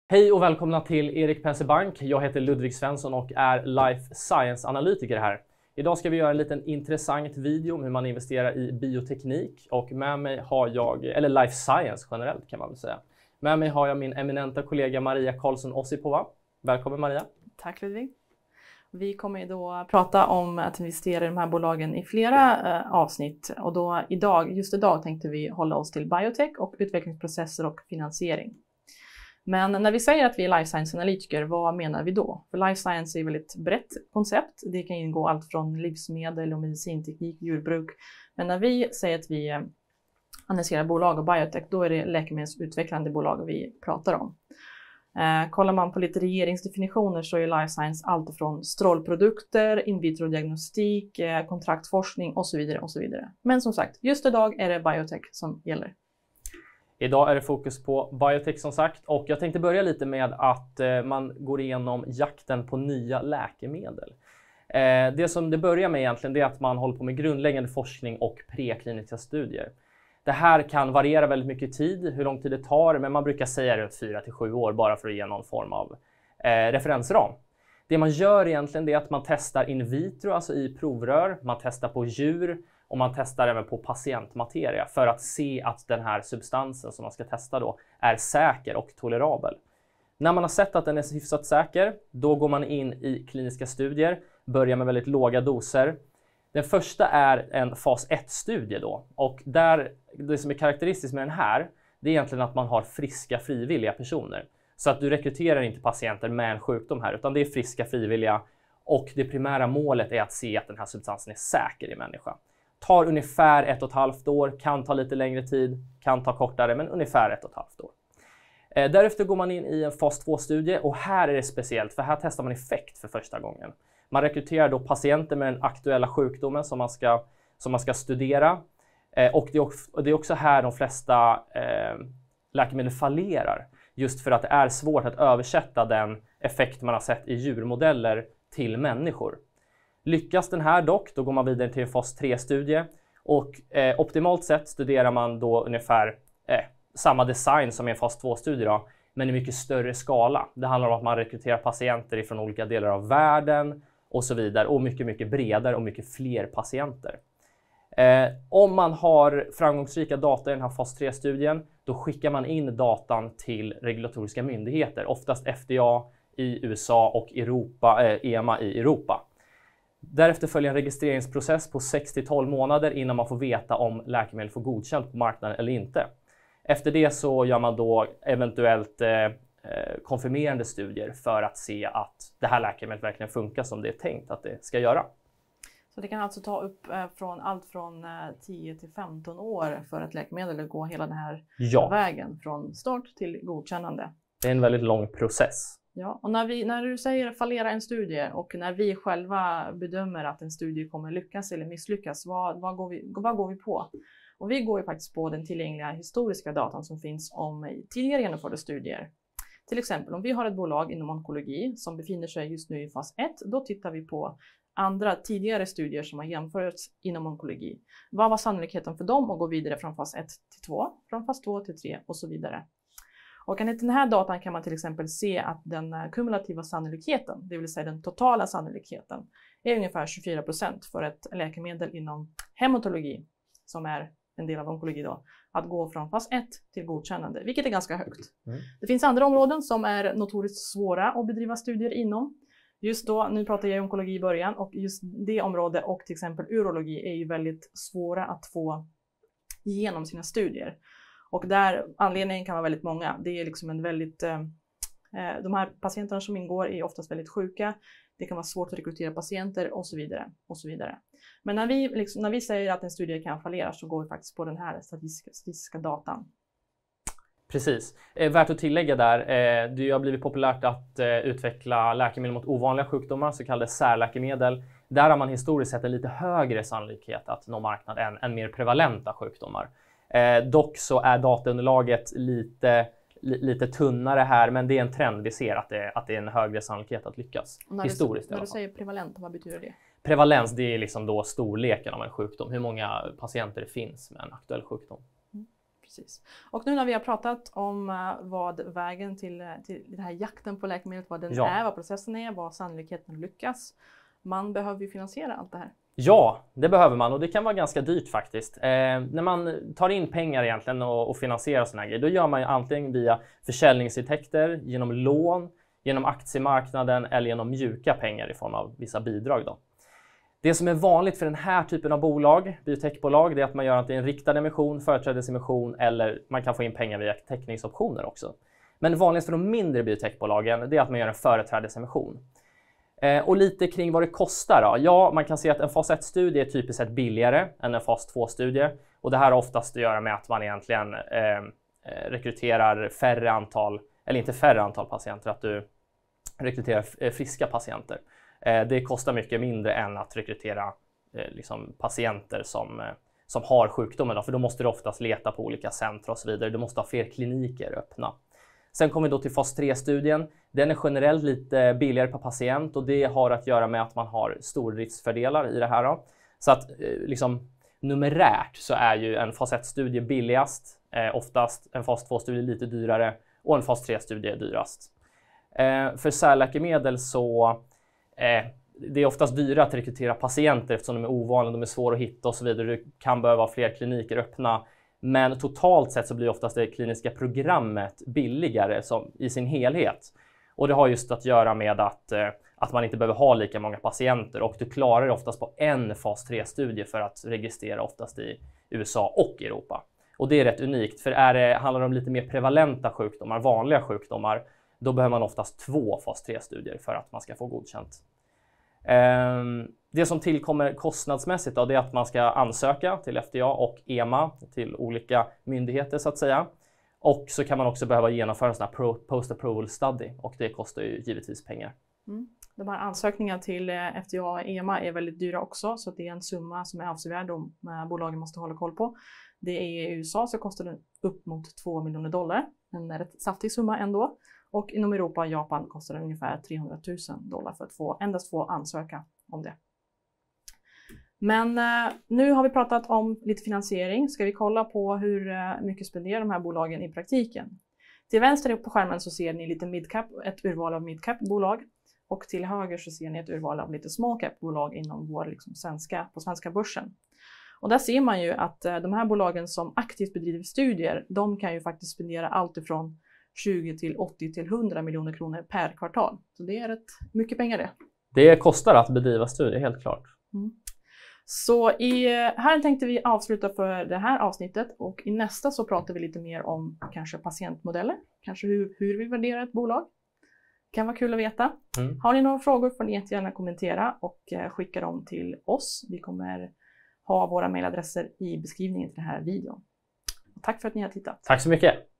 Hej och välkomna till Erik Penser Bank. Jag heter Ludvig Svensson och är Life Science-analytiker här. Idag ska vi göra en liten intressant video om hur man investerar i bioteknik. Och med mig har jag, eller Life Science generellt kan man väl säga. Med mig har jag min eminenta kollega Maria Karlsson Ossipova. Välkommen Maria. Tack Ludvig. Vi kommer då prata om att investera i de här bolagen i flera avsnitt. Och då just idag tänkte vi hålla oss till biotech och utvecklingsprocesser och finansiering. Men när vi säger att vi är life science-analytiker, vad menar vi då? För life science är ett väldigt brett koncept. Det kan ingå allt från livsmedel och medicinteknik, djurbruk. Men när vi säger att vi analyserar bolag och biotech, då är det läkemedelsutvecklande bolag vi pratar om. Kollar man på lite regeringsdefinitioner så är life science allt från strålprodukter, in vitro-diagnostik, kontraktforskning och så vidare och så vidare. Men som sagt, just idag är det biotech som gäller. Idag är det fokus på biotech som sagt, och jag tänkte börja lite med att man går igenom jakten på nya läkemedel. Det som det börjar med egentligen, det är att man håller på med grundläggande forskning och prekliniska studier. Det här kan variera väldigt mycket i tid, hur lång tid det tar, men man brukar säga runt 4 till 7 år bara för att ge någon form av referensram. Det man gör egentligen är att man testar in vitro, alltså i provrör, man testar på djur och man testar även på patientmateria för att se att den här substansen som man ska testa då är säker och tolerabel. När man har sett att den är hyfsat säker, då går man in i kliniska studier, börjar med väldigt låga doser. Den första är en fas 1-studie då, och det som är karaktäristiskt med den här, det är egentligen att man har friska frivilliga personer. Så att du rekryterar inte patienter med en sjukdom här, utan det är friska frivilliga, och det primära målet är att se att den här substansen är säker i människa. Tar ungefär 1,5 år, kan ta lite längre tid, kan ta kortare, men ungefär 1,5 år. Därefter går man in i en fas 2-studie, och här är det speciellt för här testar man effekt för första gången. Man rekryterar då patienter med den aktuella sjukdomen som man ska studera. Och det är också här de flesta läkemedel fallerar. Just för att det är svårt att översätta den effekt man har sett i djurmodeller till människor. Lyckas den här dock, då går man vidare till en fas 3-studie. Och optimalt sett studerar man då ungefär samma design som i en fas 2-studie då, men i mycket större skala. Det handlar om att man rekryterar patienter från olika delar av världen och så vidare, och mycket, mycket bredare och mycket fler patienter. Om man har framgångsrika data i den här fas 3-studien, då skickar man in datan till regulatoriska myndigheter, oftast FDA i USA och EMA i Europa. Därefter följer en registreringsprocess på 6-12 månader innan man får veta om läkemedel får godkänt på marknaden eller inte. Efter det så gör man då eventuellt konfirmerande studier för att se att det här läkemedlet verkligen funkar som det är tänkt att det ska göra. Så det kan alltså ta upp från allt från 10 till 15 år för att läkemedel går hela den här vägen från start till godkännande. Det är en väldigt lång process. Ja, och när du säger fallera en studie och när vi själva bedömer att en studie kommer lyckas eller misslyckas, vad går vi på? Och vi går ju faktiskt på den tillgängliga historiska datan som finns om tidigare genomförda studier. Till exempel om vi har ett bolag inom onkologi som befinner sig just nu i fas 1, då tittar vi på andra tidigare studier som har jämförts inom onkologi. Vad var sannolikheten för dem att gå vidare från fas 1 till 2, från fas 2 till 3 och så vidare. Och enligt den här datan kan man till exempel se att den kumulativa sannolikheten, det vill säga den totala sannolikheten, är ungefär 24% för ett läkemedel inom hematologi, som är en del av onkologi då, att gå från fas 1 till godkännande, vilket är ganska högt. Det finns andra områden som är notoriskt svåra att bedriva studier inom. Just då, nu pratar jag om onkologi i början, och just det området och till exempel urologi är ju väldigt svåra att få igenom sina studier. Och där anledningen kan vara väldigt många. Det är liksom en väldigt, de här patienterna som ingår är oftast väldigt sjuka. Det kan vara svårt att rekrytera patienter och så vidare. Och så vidare. Men när vi säger att en studie kan fallera så går vi faktiskt på den här statistiska datan. Precis. Värt att tillägga där, det har blivit populärt att utveckla läkemedel mot ovanliga sjukdomar, så kallade särläkemedel. Där har man historiskt sett en lite högre sannolikhet att nå marknad än mer prevalenta sjukdomar. Dock så är dataunderlaget lite tunnare här, men det är en trend vi ser att det är en högre sannolikhet att lyckas. Historiskt. När du säger prevalent, vad betyder det? Prevalens, det är liksom då storleken av en sjukdom. Hur många patienter det finns med en aktuell sjukdom. Precis. Och nu när vi har pratat om vad vägen till den här jakten på läkemedlet, vad den är, vad processen är, vad sannolikheten lyckas. Man behöver ju finansiera allt det här. Ja, det behöver man och det kan vara ganska dyrt faktiskt. När man tar in pengar egentligen och finansierar sådana här grejer, då gör man ju antingen via försäljningsintäkter, genom lån, genom aktiemarknaden eller genom mjuka pengar i form av vissa bidrag då. Det som är vanligt för den här typen av bolag, biotechbolag, det är att man gör antingen riktad emission, företrädesemission eller man kan få in pengar via teckningsoptioner också. Men vanligast för de mindre biotechbolagen, det är att man gör en företrädesemission. Och lite kring vad det kostar då. Ja, man kan se att en fas 1-studie är typiskt sett billigare än en fas 2-studie. Och det här har oftast att göra med att man egentligen rekryterar färre antal, eller inte färre antal patienter, att du rekryterar friska patienter. Det kostar mycket mindre än att rekrytera liksom patienter som har sjukdomen. Då, för då måste du oftast leta på olika centra och så vidare. Du måste ha fler kliniker öppna. Sen kommer vi då till fas 3-studien. Den är generellt lite billigare per patient och det har att göra med att man har stordriftsfördelar i det här då. Så att liksom numerärt så är ju en fas 1-studie billigast, oftast en fas 2-studie lite dyrare och en fas 3-studie är dyrast. För särläkemedel så det är oftast dyrare att rekrytera patienter eftersom de är ovanliga, de är svåra att hitta och så vidare. Du kan behöva ha fler kliniker öppna. Men totalt sett så blir oftast det kliniska programmet billigare i sin helhet. Och det har just att göra med att man inte behöver ha lika många patienter och du klarar det oftast på en fas 3-studie för att registrera oftast i USA och Europa. Och det är rätt unikt för handlar det om lite mer prevalenta sjukdomar, vanliga sjukdomar, då behöver man oftast 2 fas 3-studier för att man ska få godkänt. Det som tillkommer kostnadsmässigt då, det är att man ska ansöka till FDA och EMA, till olika myndigheter så att säga. Och så kan man också behöva genomföra en sån här post-approval study och det kostar ju givetvis pengar. De här ansökningarna till FDA och EMA är väldigt dyra också, så det är en summa som är avsevärd och bolagen måste hålla koll på. Det är i USA så kostar det upp mot $2 miljoner, en rätt saftig summa ändå. Och inom Europa och Japan kostar det ungefär $300,000 för att endast få ansöka om det. Men nu har vi pratat om lite finansiering. Ska vi kolla på hur mycket spenderar de här bolagen i praktiken? Till vänster på skärmen så ser ni lite midcap, ett urval av midcap-bolag. Och till höger så ser ni ett urval av lite small cap-bolag inom vår på svenska börsen. Och där ser man ju att de här bolagen som aktivt bedriver studier, de kan ju faktiskt spendera allt ifrån 20 till 80 till 100 miljoner kronor per kvartal. Så det är rätt mycket pengar det. Det kostar att bedriva studier, helt klart. Så här tänkte vi avsluta för det här avsnittet och i nästa så pratar vi lite mer om kanske patientmodeller, kanske hur vi värderar ett bolag. Det kan vara kul att veta. Har ni några frågor får ni jättegärna kommentera och skicka dem till oss. Vi kommer ha våra mejladresser i beskrivningen till den här videon. Och tack för att ni har tittat. Tack så mycket.